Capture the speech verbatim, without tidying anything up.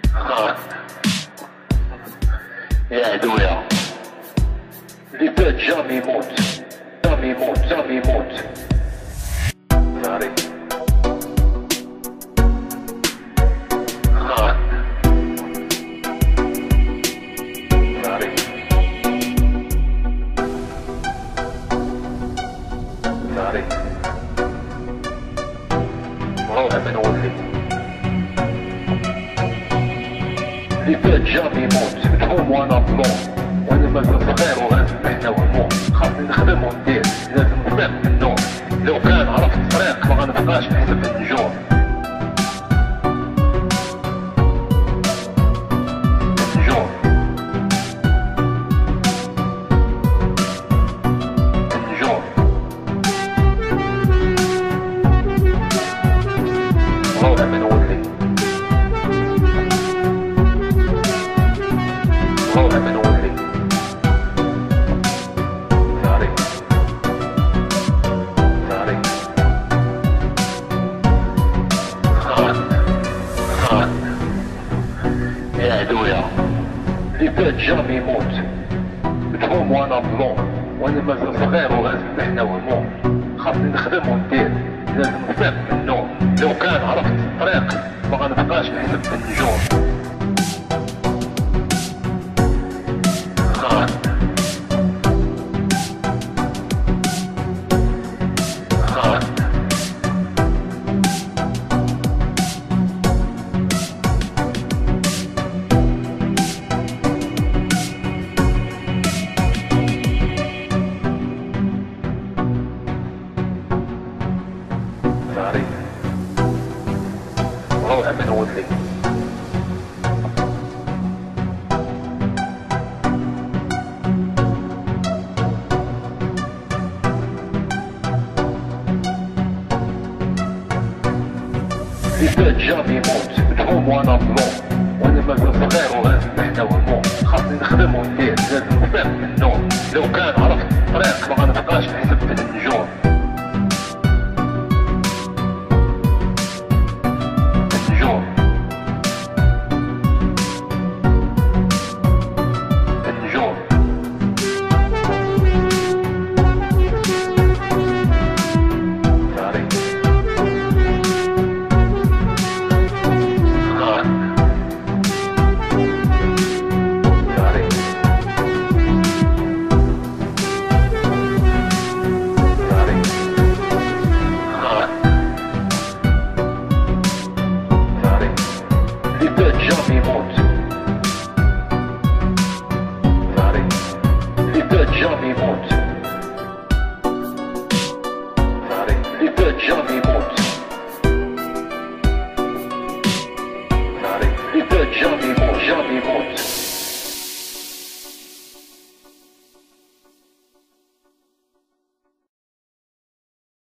ياعدويا اللي فات جامي يموت، جامي يموت، جامي يموت. ناري خان ناري ناري روح من ولي اللي فات جامي يموت. تقوم وانا بلون وانا مازال صغير وغنسمح ونموت. خاصني نخدم وندير، لازم نفيق من النوم. لو كان عرفت الطريق ما غنبقاش نحسب النجوم. النجوم النجوم روح من ولي روح من ولي ناري ناري خان خان ياعدويا اللي فات جامي يموت. تقوم وانا بلون وانا مازال صغير وغنسمح ونموت. خاصني نخدم وندير، لازم نفيق من النوم. لو كان عرفت الطريق ما غنبقاش نحسب بالنجوم. خان خان ناري روح من ولي اللي فات جامي يموت. تقوم وانا بلون وانا مازال صغير وغنسمح ونموت. خاصني نخدم وندير، لازم نفيق من النوم. لو كان عرفت الطريق ما غنبقاش نحسب بالنجوم. النجوم النجوم ناري خان ناري ناري خان ناري اللي فات جامي يموت. ناري اللي فات جامي يموت. ناري اللي فات جامي يموت.